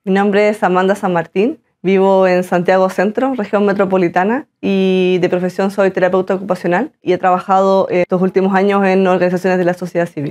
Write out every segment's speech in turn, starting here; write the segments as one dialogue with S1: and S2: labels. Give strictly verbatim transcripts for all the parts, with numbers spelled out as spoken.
S1: Mi nombre es Amanda San Martín, vivo en Santiago Centro, región metropolitana, y de profesión soy terapeuta ocupacional y he trabajado estos últimos años en organizaciones de la sociedad civil.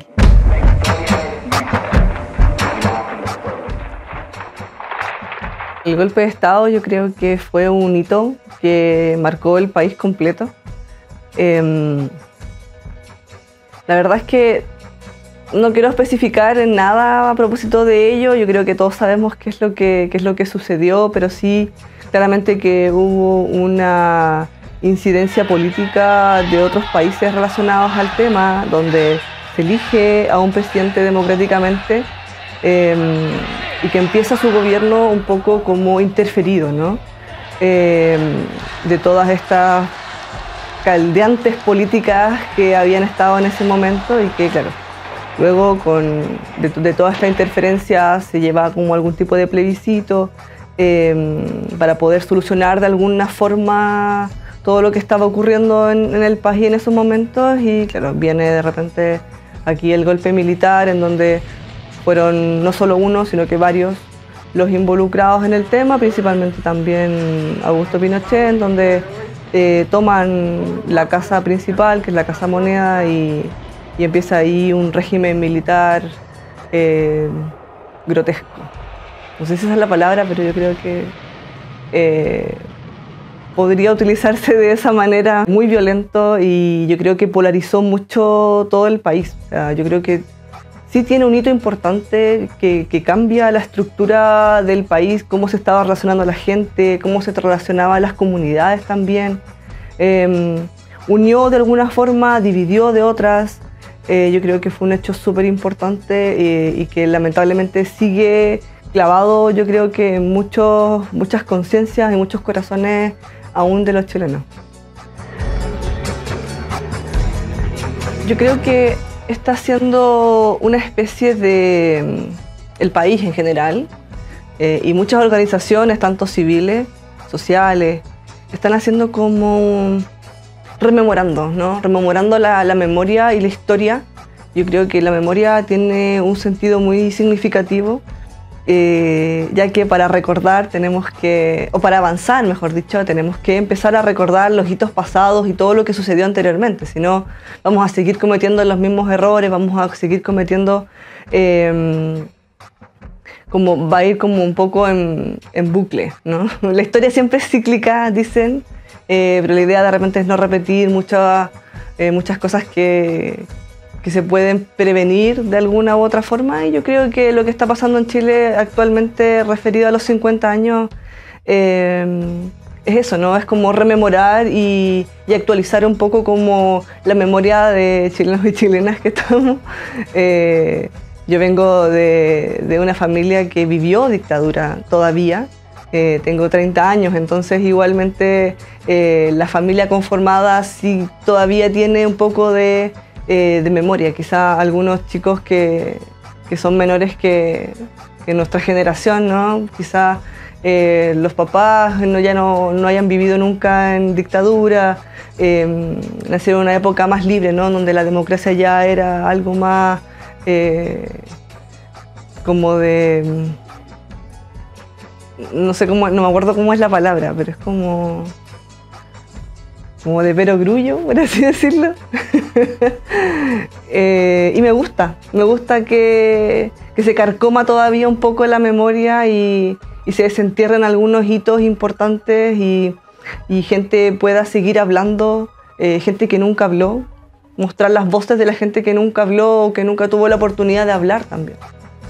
S1: El golpe de Estado yo creo que fue un hito que marcó el país completo. Eh, la verdad es que no quiero especificar en nada a propósito de ello. Yo creo que todos sabemos qué es lo que, qué es lo que sucedió, pero sí claramente que hubo una incidencia política de otros países relacionados al tema, donde se elige a un presidente democráticamente eh, y que empieza su gobierno un poco como interferido, ¿no? Eh, de todas estas caldeantes políticas que habían estado en ese momento y que, claro, luego con, de, de toda esta interferencia se lleva como algún tipo de plebiscito eh, para poder solucionar de alguna forma todo lo que estaba ocurriendo en, en el país en esos momentos y, claro, viene de repente aquí el golpe militar en donde fueron no solo uno, sino que varios los involucrados en el tema, principalmente también Augusto Pinochet, en donde eh, toman la casa principal, que es la Casa Moneda, y, y empieza ahí un régimen militar eh, grotesco. No sé si esa es la palabra, pero yo creo que eh, podría utilizarse de esa manera, muy violento, y yo creo que polarizó mucho todo el país. O sea, yo creo que sí tiene un hito importante que, que cambia la estructura del país, cómo se estaba relacionando la gente, cómo se relacionaban las comunidades también. Eh, unió de alguna forma, dividió de otras. Eh, yo creo que fue un hecho súper importante eh, y que lamentablemente sigue clavado, yo creo que en muchos, muchas conciencias y muchos corazones aún de los chilenos. Yo creo que está siendo una especie de el país en general eh, y muchas organizaciones, tanto civiles, sociales, están haciendo como rememorando, ¿no? Rememorando la, la memoria y la historia. Yo creo que la memoria tiene un sentido muy significativo, eh, ya que para recordar tenemos que, o para avanzar, mejor dicho, tenemos que empezar a recordar los hitos pasados y todo lo que sucedió anteriormente. Si no, vamos a seguir cometiendo los mismos errores, vamos a seguir cometiendo, eh, como va a ir como un poco en, en bucle, ¿no? La historia siempre es cíclica, dicen, eh, pero la idea de repente es no repetir muchas, eh, muchas cosas que, que se pueden prevenir de alguna u otra forma, y yo creo que lo que está pasando en Chile actualmente referido a los cincuenta años eh, es eso, ¿no? Es como rememorar y, y actualizar un poco como la memoria de chilenos y chilenas que estamos. Eh, yo vengo de, de una familia que vivió dictadura todavía, eh, tengo treinta años, entonces igualmente eh, la familia conformada sí todavía tiene un poco de Eh, de memoria. Quizá algunos chicos que, que son menores que, que nuestra generación, ¿no? Quizá eh, los papás no, ya no, no hayan vivido nunca en dictadura, eh, nacieron en una época más libre, ¿no? Donde la democracia ya era algo más eh, como de, no sé cómo, no me acuerdo cómo es la palabra, pero es como como de perogrullo, por así decirlo. eh, y me gusta, me gusta que, que se carcoma todavía un poco la memoria y, y se desentierren algunos hitos importantes y, y gente pueda seguir hablando, eh, gente que nunca habló, mostrar las voces de la gente que nunca habló o que nunca tuvo la oportunidad de hablar también.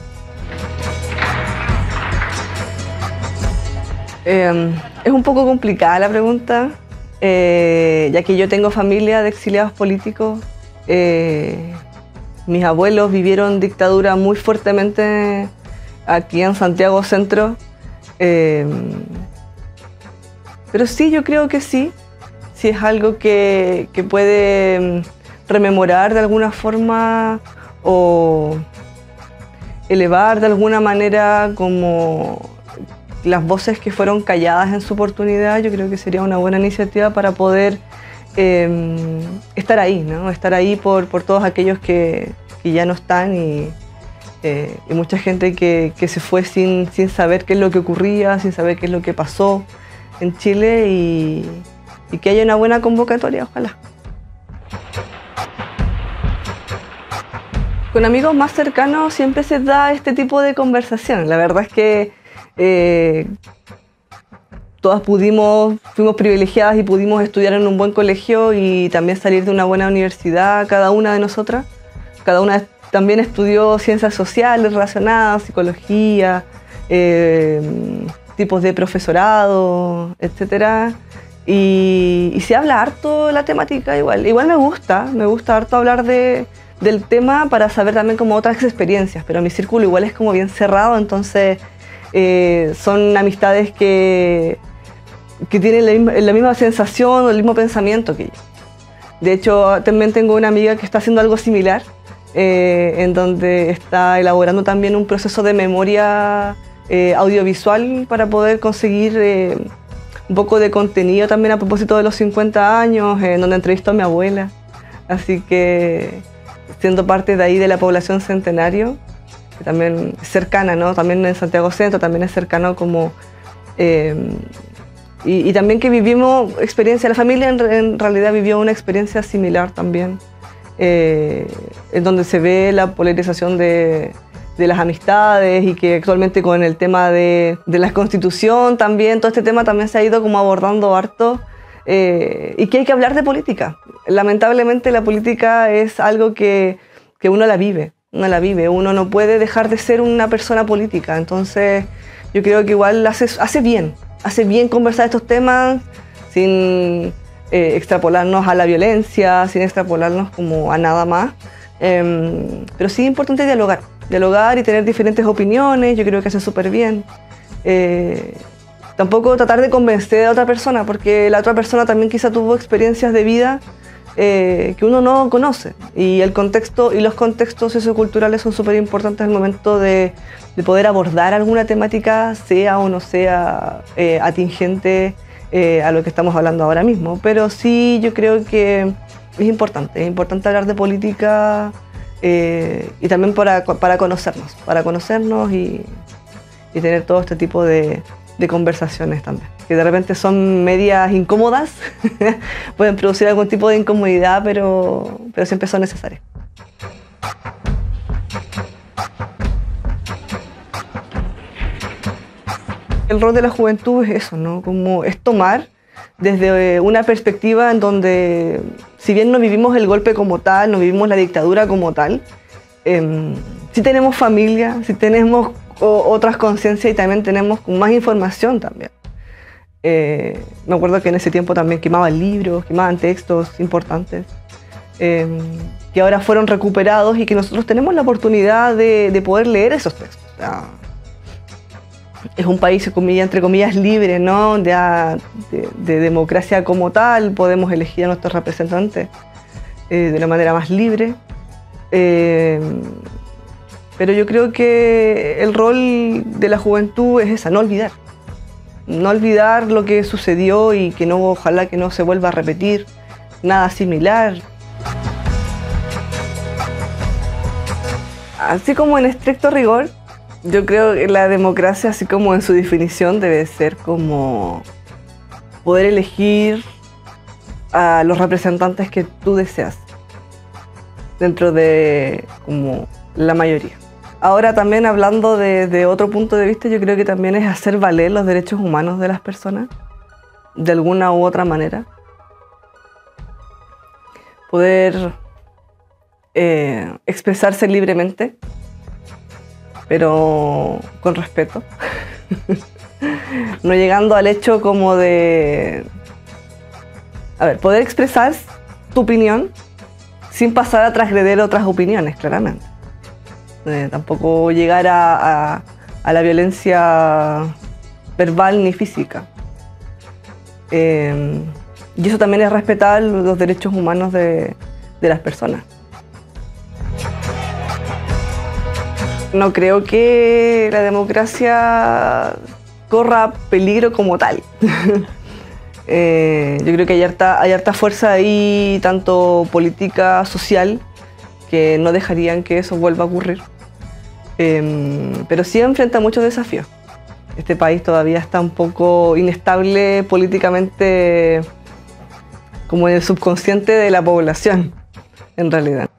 S1: Eh, es un poco complicada la pregunta. Eh, ya que yo tengo familia de exiliados políticos, eh, mis abuelos vivieron dictadura muy fuertemente aquí en Santiago Centro, eh, pero sí, yo creo que sí, sí es algo que, que puede rememorar de alguna forma o elevar de alguna manera como las voces que fueron calladas en su oportunidad. Yo creo que sería una buena iniciativa para poder eh, estar ahí, ¿no? Estar ahí por, por todos aquellos que, que ya no están y, Eh, y mucha gente que, que se fue sin, sin saber qué es lo que ocurría, sin saber qué es lo que pasó en Chile y, y que haya una buena convocatoria, ojalá. Con amigos más cercanos siempre se da este tipo de conversación. La verdad es que eh, todas pudimos, fuimos privilegiadas y pudimos estudiar en un buen colegio y también salir de una buena universidad, cada una de nosotras. Cada una también estudió ciencias sociales relacionadas, psicología, eh, tipos de profesorado, etcétera. Y, y se habla harto la temática igual. Igual me gusta, me gusta harto hablar de, del tema para saber también como otras experiencias, pero mi círculo igual es como bien cerrado, entonces eh, son amistades que, que tienen la misma, la misma sensación o el mismo pensamiento que yo. De hecho, también tengo una amiga que está haciendo algo similar, eh, en donde está elaborando también un proceso de memoria eh, audiovisual para poder conseguir eh, un poco de contenido también a propósito de los cincuenta años, eh, en donde entrevistó a mi abuela. Así que, siendo parte de ahí de la población Centenario, que también es cercana, ¿no? También en Santiago Centro, también es cercano como... Eh, y, y también que vivimos experiencia, la familia en, en realidad vivió una experiencia similar también, eh, en donde se ve la polarización de, de las amistades y que actualmente con el tema de, de la Constitución también, todo este tema también se ha ido como abordando harto, eh, y que hay que hablar de política. Lamentablemente la política es algo que, que uno la vive, uno la vive, uno no puede dejar de ser una persona política, entonces yo creo que igual hace, hace bien, hace bien conversar estos temas sin eh, extrapolarnos a la violencia, sin extrapolarnos como a nada más, eh, pero sí es importante dialogar, dialogar y tener diferentes opiniones, yo creo que hace súper bien. Eh, tampoco tratar de convencer a otra persona, porque la otra persona también quizá tuvo experiencias de vida Eh, que uno no conoce, y el contexto y los contextos socioculturales son súper importantes al momento de, de poder abordar alguna temática, sea o no sea eh, atingente eh, a lo que estamos hablando ahora mismo. Pero sí, yo creo que es importante, es importante hablar de política eh, y también para, para conocernos, para conocernos y, y tener todo este tipo de, de conversaciones también, que de repente son medias incómodas, pueden producir algún tipo de incomodidad, pero, pero siempre son necesarias. El rol de la juventud es eso, ¿no? Como es tomar desde una perspectiva en donde, si bien no vivimos el golpe como tal, no vivimos la dictadura como tal, eh, sí tenemos familia, sí tenemos o, otras conciencias y también tenemos más información también. Eh, me acuerdo que en ese tiempo también quemaban libros, quemaban textos importantes, eh, que ahora fueron recuperados y que nosotros tenemos la oportunidad de, de poder leer esos textos. O sea, es un país, entre comillas, libre, ¿no? de, de, de democracia como tal, podemos elegir a nuestros representantes eh, de una manera más libre. Eh, pero yo creo que el rol de la juventud es esa, no olvidar. No olvidar lo que sucedió y que no, ojalá que no se vuelva a repetir nada similar. Así como en estricto rigor, yo creo que la democracia, así como en su definición, debe ser como poder elegir a los representantes que tú deseas dentro de como la mayoría. Ahora también hablando de, de otro punto de vista, yo creo que también es hacer valer los derechos humanos de las personas, de alguna u otra manera. Poder eh, expresarse libremente, pero con respeto. No llegando al hecho como de... A ver, poder expresar tu opinión sin pasar a transgredir otras opiniones, claramente. Eh, tampoco llegar a, a, a la violencia verbal ni física. Eh, y eso también es respetar los derechos humanos de, de las personas. No creo que la democracia corra peligro como tal. eh, yo creo que hay harta, hay harta fuerza ahí, tanto política, social, que no dejarían que eso vuelva a ocurrir. eh, pero sí enfrenta muchos desafíos. Este país todavía está un poco inestable políticamente, como en el subconsciente de la población, en realidad.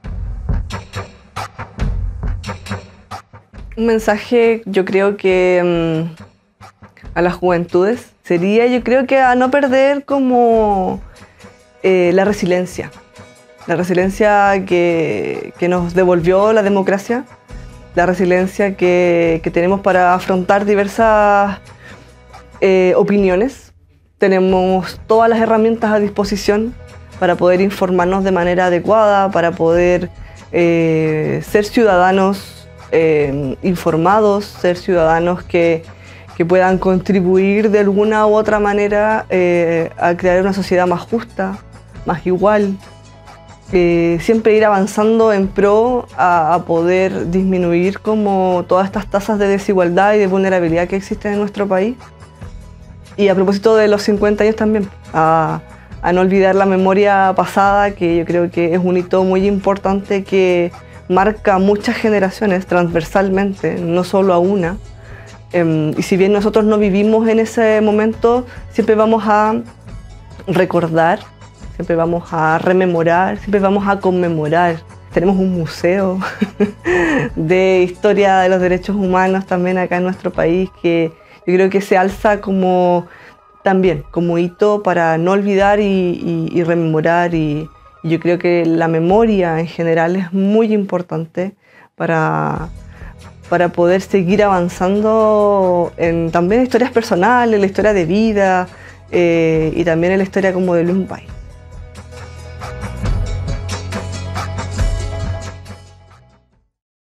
S1: Un mensaje, yo creo que mmm, a las juventudes sería, yo creo que a no perder como eh, la resiliencia. La resiliencia que, que nos devolvió la democracia, la resiliencia que, que tenemos para afrontar diversas eh, opiniones. Tenemos todas las herramientas a disposición para poder informarnos de manera adecuada, para poder eh, ser ciudadanos eh, informados, ser ciudadanos que, que puedan contribuir de alguna u otra manera eh, a crear una sociedad más justa, más igual. Eh, siempre ir avanzando en pro a, a poder disminuir como todas estas tasas de desigualdad y de vulnerabilidad que existen en nuestro país. Y a propósito de los cincuenta años también, a, a no olvidar la memoria pasada, que yo creo que es un hito muy importante que marca muchas generaciones transversalmente, no solo a una. Eh, y si bien nosotros no vivimos en ese momento, siempre vamos a recordar, siempre vamos a rememorar, siempre vamos a conmemorar. Tenemos un museo de historia de los derechos humanos también acá en nuestro país que yo creo que se alza como también como hito para no olvidar y, y, y rememorar. Y, y yo creo que la memoria en general es muy importante para, para poder seguir avanzando en también historias personales, en la historia de vida eh, y también en la historia como de un país.